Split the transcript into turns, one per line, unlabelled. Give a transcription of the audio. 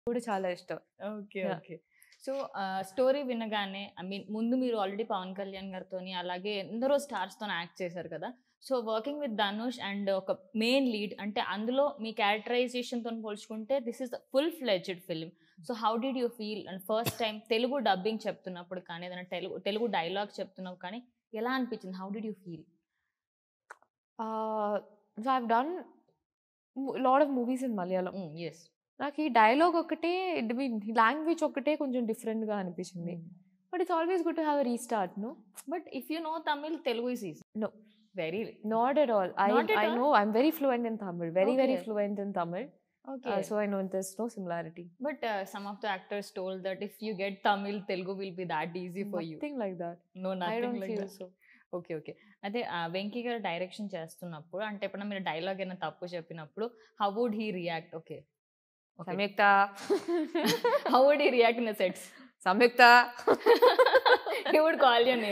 కూడా చాలా ఇష్టం.
ఓకే. ఓకే. సో, స్టోరీ వినగానే ఐ మీన్ ముందు మీరు ఆల్రెడీ పవన్ కళ్యాణ్ గారితోని అలాగే ఎందరో స్టార్స్‌తోని యాక్ట్ చేశారు కదా! So, working with Dhanush and ఒక మెయిన్ లీడ్ అంటే అందులో మీ క్యారెక్టరైజేషన్‌తోని పోల్చుకుంటే this is full fledged film. So, how did you feel and first time Telugu dubbing చెప్తున్నప్పుడు కానీ ఏదైనా తెలుగు డైలాగ్ చెప్తున్నప్పుడు కానీ ఎలా అనిపించింది? How did you feel?
So I have done lot of movies in Malayalam.
Yes.
నాకు ఈ డైలాగ్ ఒకటే లాంగ్వేజ్ ఒకటే కొంచెం డిఫరెంట్‌గా అనిపించింది. But it's always good to have a restart, no?
But if you know Tamil, Telugu is easy.
No.
Very
Not at all.
Not at
I
all?
know I'm very fluent in Tamil. Very
Okay.
fluent in Tamil.
Okay.
So I know there's no similarity.
But some of the actors told that if you get Tamil, Telugu will be that easy for you.
Nothing like that.
No, nothing
I don't
like
feel
that.
so.
Okay. Okay. అదే వెంకీ గారు direction చేస్తున్నప్పుడు అంటే ఎప్పుడైనా మీరు dialogue ఏమైనా తప్పు చెప్పినప్పుడు how would he react? Okay.
Samyuktha.
How would he react in the sets?
Samyuktha.
He would call your name.